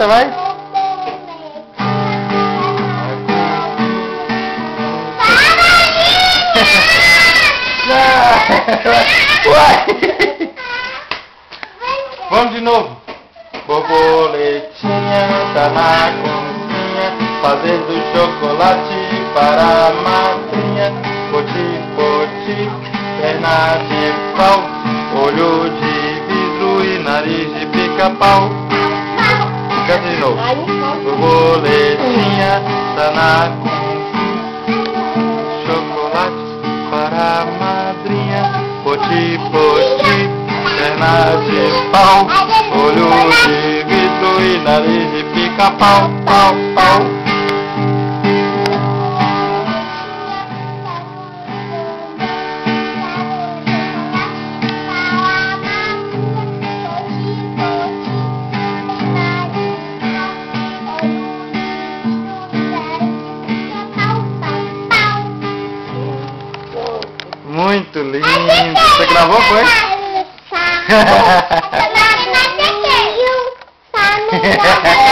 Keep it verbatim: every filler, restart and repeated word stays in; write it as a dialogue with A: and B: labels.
A: Canta, vai. Uai. Vamos de novo. Borboletinha tá na cozinha, fazendo chocolate para a madrinha. Poti, poti, perna de pau, olho de vidro e nariz de pica-pau. Canta de novo. Borboletinha tá na cozinha, chocolate para a madrinha. Poti, poti, perna de pau, olho de vidro e nariz de pica-pau, pau, pau. Muito lindo. Você gravou, foi?
B: Sa.